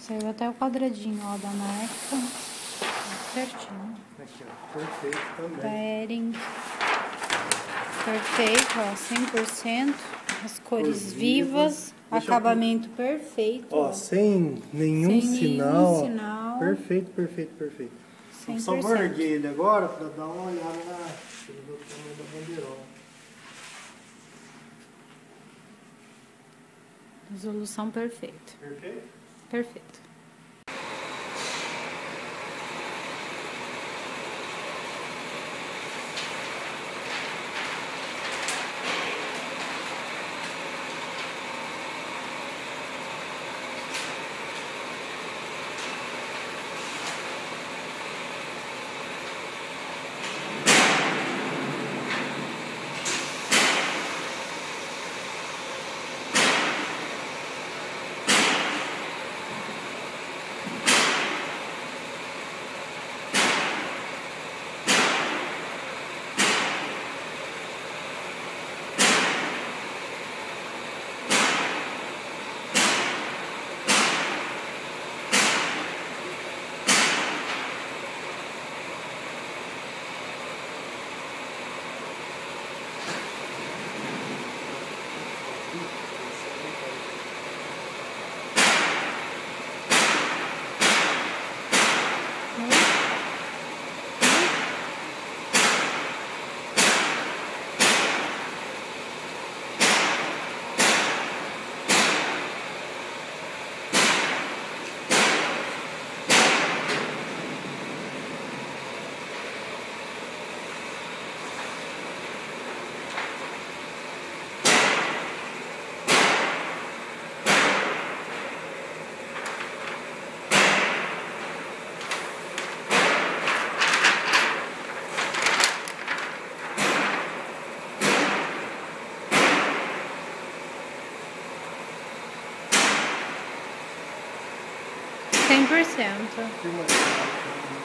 Saiu até o quadradinho, ó, da marca. Certinho. Aqui, ó. Perfeito também. Da Hering. Perfeito, ó. 100%. As cores vivas. Acabamento perfeito. Ó, sem nenhum sinal. Sinal. Perfeito, perfeito, perfeito. Só vou erguer ele agora pra dar uma olhada na tamanho da bandeirola. Resolução perfeita. Perfeito? Perfeito. Cem por cento.